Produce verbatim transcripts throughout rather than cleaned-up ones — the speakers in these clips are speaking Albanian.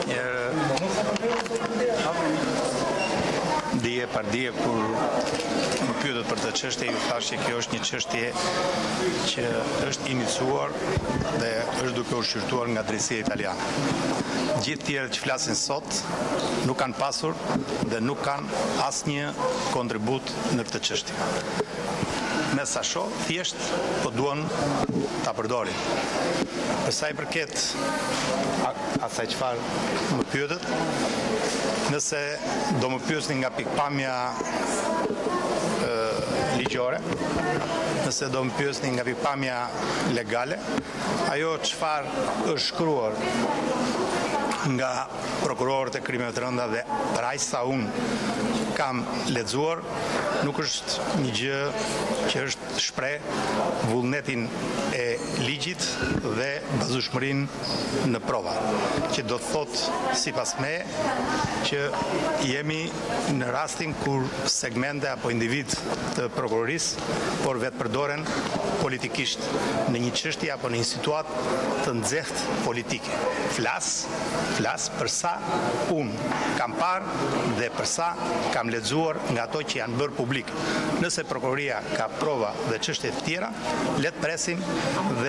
Dije par dije kur më pyetët për të çështje, ju thash që kjo është një çështje që është iniciuar dhe është duke u shqyrtuar nga drejtësia italiane. Gjithë tjerët që flasin sot nuk kanë pasur dhe nuk kanë asnjë kontribut në këtë çështje. Me sa shoh, thjesht po duan ta përdorin. Për sa i përket asaj çfarë më pyetët, nëse do më pyesni nga pikpamja e, ligjore, nëse do më pyesni nga pikpamja legale, ajo çfarë është shkruar nga prokurorët e krimeve të rënda dhe për aq sa unë kam lexuar, nuk është një gjë që është shpreh vullnetin e ligjit dhe bazueshmërinë në prova, që do të thotë sipas meje që jemi në rastin kur segmente apo individ të prokurorisë por vetë përdoren politikisht në një çështje apo në një situatë të nxehtë politike. Flas, flas për sa unë kam parë dhe për sa kam lexuar nga ato që janë bërë publik. Nëse prokuroria ka prova dhe çështje të tjera, le të presim dhe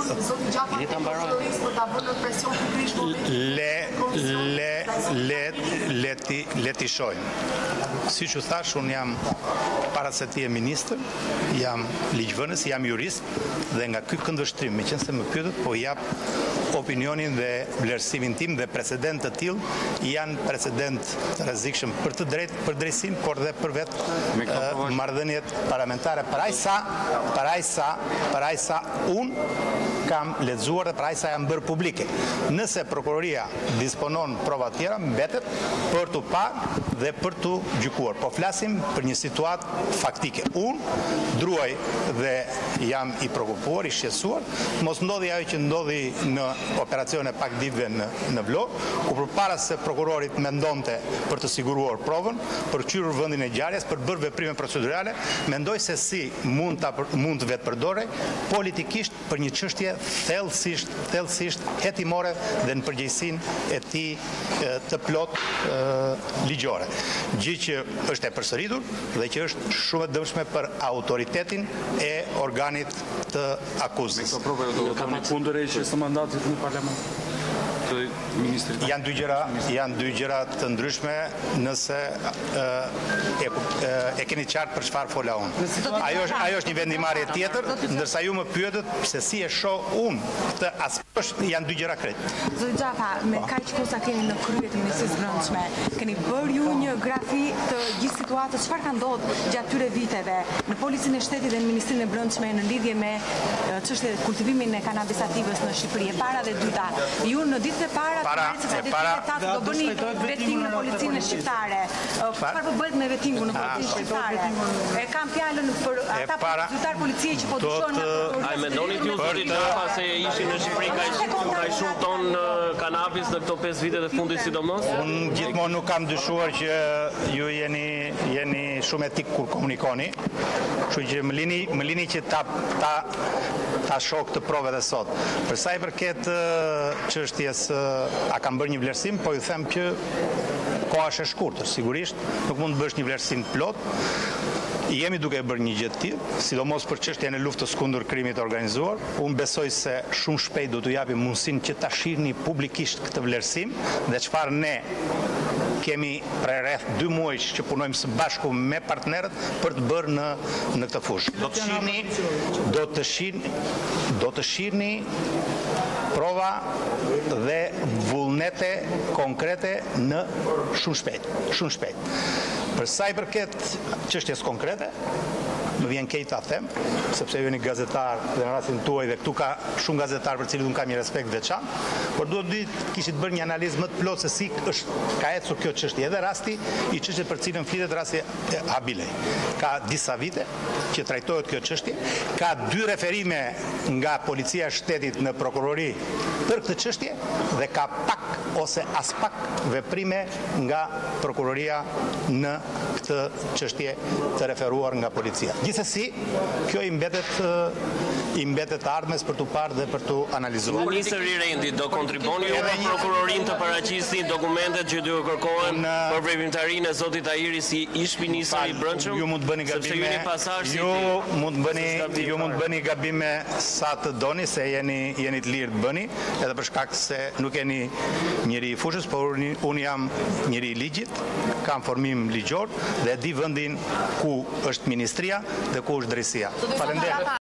le le le le ti le ti shohim. Siç u thash, un jam para se të jem ministër, jam ligjvënës, jam jurist dhe nga ky këndvështrim, meqense më pyetët, po jap opinionin dhe vlerësimin tim dhe precedent të tillë janë precedent të rrezikshëm për të drejtë, për drejtësinë, por dhe për vetë uh, marrëdhëniet parlamentare. Për aq sa, për aq sa, për aq sa unë kam lexuar dhe për aq sa janë bërë publike. Nëse prokuroria disponon prova të tjera, mbetet për të parë dhe për të gjykuar. Po flasim për një situatë faktike. Unë druaj dhe jam i shqetësuar, i shqetësuar, mos ndodhi ajo që ndodhi në operacione pak ditëve në, në Vlorë, ku përpara se prokurorit mendonte për të siguruar provën, për qyrur vendin e ngjarjes, për bërë veprime procedurale, mendoj se si mund ta mund të vetë përdorej politikisht për një çështje thellësisht, thellësisht hetimore dhe në përgjegjësinë e tij të plot e, ligjore. Gjë që është e përsëritur dhe që është shumë e dëmshme për autoritetin e organit të akuzës. Ka një kundër e që së mandatit në parlament? Janë dy gjëra, janë dy gjëra të ndryshme nëse e, e, e keni qartë për çfarë fola unë. Ajo është ajo është një vendimarrje tjetër, ndërsa ju më pyetët se si e shoh unë këtë aspekt, janë dy gjëra krejt. Zoti Xhafa, me kaq kosa keni në krye të Ministrisë Brendshme, keni bërë ju një grafi të gjithë situatës, çfarë ka ndodhur gjatë këtyre viteve në Policinë e Shtetit dhe në Ministrinë e Brendshme në lidhje me çështjen e kultivimin e kanabis sativës në Shqipëri. E para dhe e dyta, ju në ditët e para para e para do bëni vetim në policinë shqiptare. Çfarë po bëhet me vetingun në policinë shqiptare? E kam fjalën për ata zyrtar policie që po dyshohen nga. Ai mendoni ti zoti Xhafa se ishin në Shqipëri kaq kaq shumë ton kanabis në këto pesë vite të fundit sidomos? Unë gjithmonë nuk kam dyshuar që ju jeni jeni shumë etik kur komunikoni. Kështu që më lini më lini që ta ta ta shoh këtë provë edhe sot. Për sa i përket çështjes a kam bërë një vlerësim, po ju them që koha është e shkurtër, sigurisht nuk mund të bësh një vlerësim plot. Jemi duke bërë një gjë të tillë, sidomos për çështjen e luftës kundër krimit të organizuar. Unë besoj se shumë shpejt do t'u japim mundësinë që ta shihni publikisht këtë vlerësim dhe çfarë ne kemi prej rreth dy muajsh që punojmë së bashku me partnerët për të bërë në në këtë fushë. Do të shihni, do të shihni, do të shihni prova dhe vullnete konkrete në shumë shpejt, shumë shpejt. Për sa i përket çështjes konkrete, më vjen keq ta them, sepse ju jeni gazetar dhe në rastin tuaj dhe këtu ka shumë gazetar për cilët unë kam një respekt veçantë, por duhet të kishit bërë një analizë më të plotë se si është ka ecur kjo çështje, edhe rasti i çështjes për cilën flitet rasti Habilej. Ka disa vite që trajtohet kjo çështje, ka dy referime nga Policia e Shtetit në prokurori për këtë çështje dhe ka pak ose as pak veprime nga prokuroria në këtë çështje të referuar nga policia. Gjithsesi, kjo i mbetet i mbetet ardhmes për tu parë dhe për tu analizuar. Ministri Rendi do kontriboni ju me prokurorin të paraqisni dokumentet që duhet kërkohen për veprimtarinë e zotit Tahiri si ish ministri i brendshëm? Ju mund të bëni gabime. Ju mund të bëni ju mund të bëni gabime sa të doni, se jeni jeni të lirë të bëni, edhe për shkak se nuk jeni njëri i fushës, por unë jam njëri i ligjit, kam formim ligjor dhe di vendin ku është ministria dhe ku është drejtësia. Faleminderit.